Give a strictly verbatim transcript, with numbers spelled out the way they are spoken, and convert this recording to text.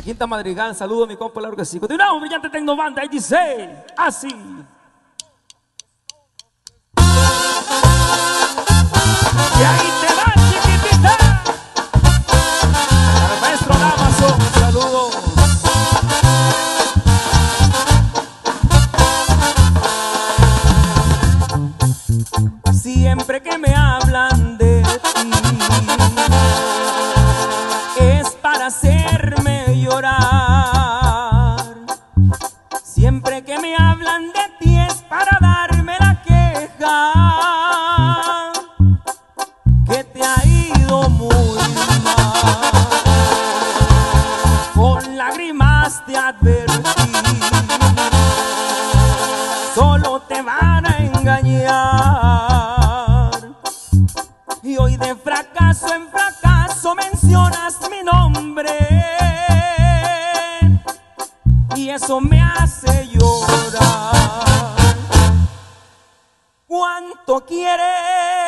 A Quinta Madrigal, saludo a mi compa, claro que sí. Continuamos, brillante Tecnobanda, y dice así. Y ahí te va, chiquitita. Al maestro Damaso, saludos. Siempre que me hablan de ti es para hacerme llorar. Siempre que me hablan de ti es para darme la queja que te ha ido muy mal. Con lágrimas te advertí, solo te van a engañar. Y hoy de fracaso en fracaso mencionas mi nombre, y eso me hace llorar. ¿Cuánto quieres